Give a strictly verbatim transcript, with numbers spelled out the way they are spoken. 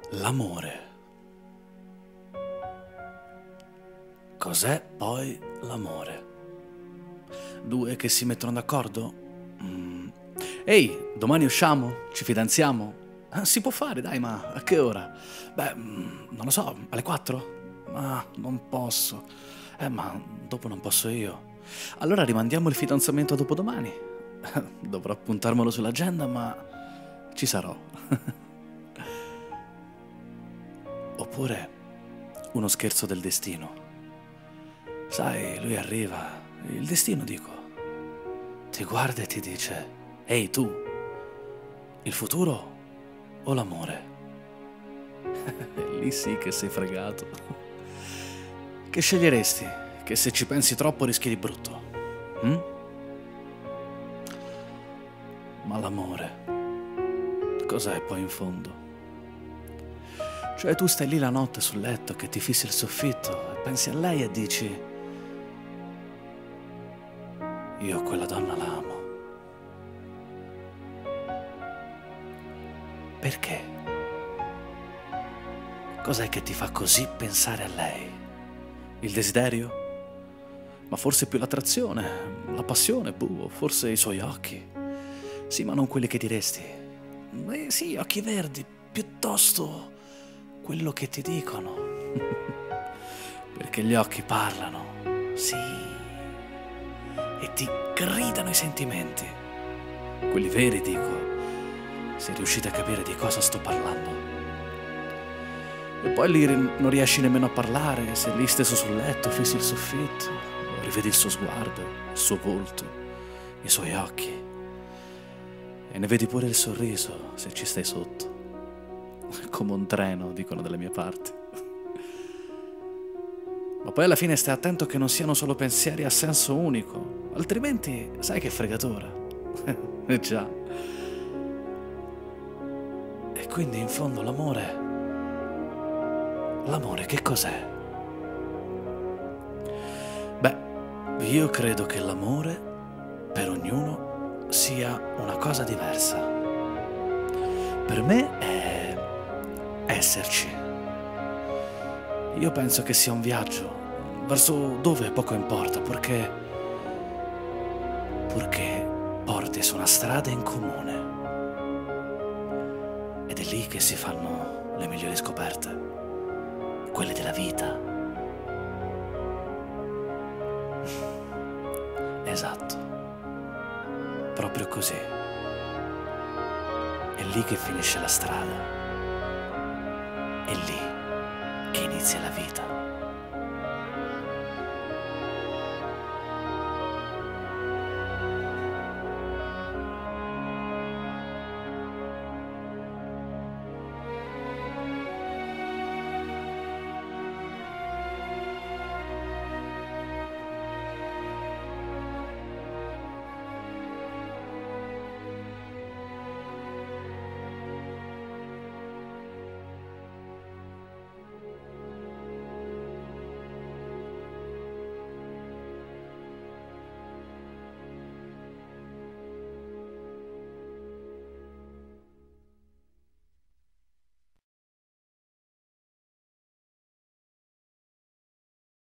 L'amore. Cos'è poi l'amore? Due che si mettono d'accordo? Mm. Ehi, domani usciamo? Ci fidanziamo? Ah, si può fare, dai, ma a che ora? Beh, mm, non lo so, alle quattro? Ma non posso. Eh, ma dopo non posso io. Allora rimandiamo il fidanzamento a dopodomani. Dovrò appuntarmelo sull'agenda, ma ci sarò. Oppure uno scherzo del destino. Sai, lui arriva, il destino dico, ti guarda e ti dice: ehi tu, il futuro o l'amore? Lì sì che sei fregato. Che sceglieresti? Che se ci pensi troppo rischi di brutto. Hm? Ma l'amore, cos'è poi in fondo? Cioè tu stai lì la notte sul letto che ti fissi il soffitto e pensi a lei e dici: io quella donna la amo. Perché? Cos'è che ti fa così pensare a lei? Il desiderio? Ma forse più l'attrazione, la passione, boh, forse i suoi occhi. Sì, ma non quelli che diresti. Eh sì, occhi verdi, piuttosto quello che ti dicono. Perché gli occhi parlano, sì, e ti gridano i sentimenti. Quelli veri, dico, se riuscite a capire di cosa sto parlando. E poi lì non riesci nemmeno a parlare, sei lì steso sul letto, fissi il soffitto, rivedi il suo sguardo, il suo volto, i suoi occhi. E ne vedi pure il sorriso, se ci stai sotto. Come un treno, dicono dalle mie parti. Ma poi alla fine stai attento che non siano solo pensieri a senso unico, altrimenti sai che fregatura. Eh già. E quindi in fondo l'amore... L'amore che cos'è? Beh, io credo che l'amore per ognuno sia una cosa diversa. Per me è esserci. Io penso che sia un viaggio verso dove poco importa, purché purché porti su una strada in comune. Ed è lì che si fanno le migliori scoperte, quelle della vita. Esatto, proprio così. È lì che finisce la strada, è lì che inizia la vita.